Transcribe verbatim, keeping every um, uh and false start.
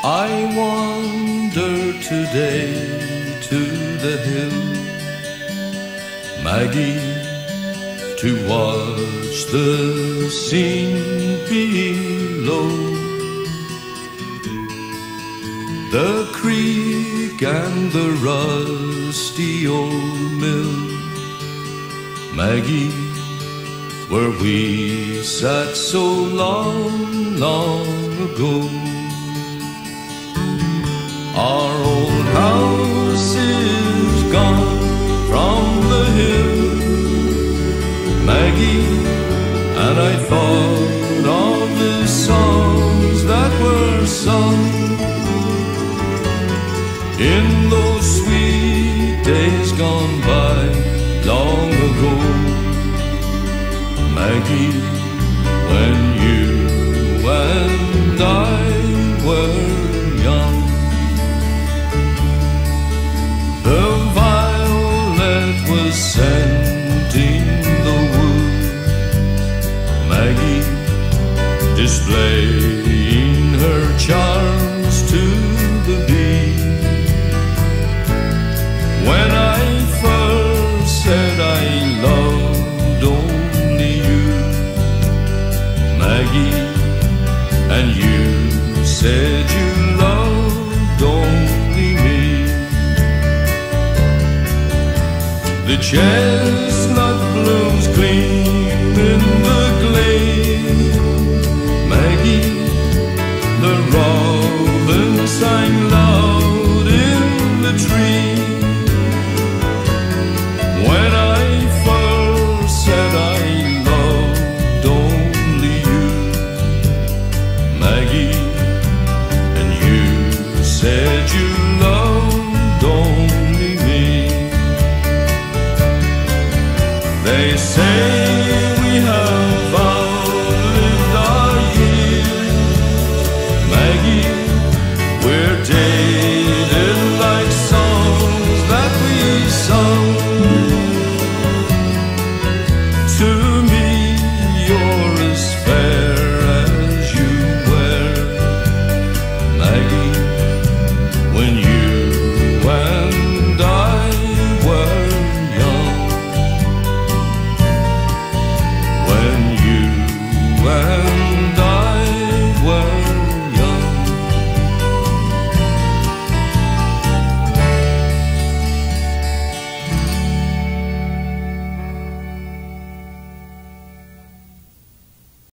I wander today to the hill, Maggie, to watch the scene below. The creek and the rusty old mill, Maggie, where we sat so long, long ago. Our old house is gone from the hill, Maggie, and I thought of the songs that were sung in those sweet days gone by long ago, Maggie, when you and I were young. The violet was scenting the wood, Maggie, displaying her charms to the bee. When I first said I loved only you, Maggie, and you said you loved only me, the chestnut blooms gleam in the glade, Maggie, the robin sang loud in the tree. When I first said I loved only you, Maggie, and you said you loved only me. They say we have outlived our years, Maggie, we're dated like songs that we sung to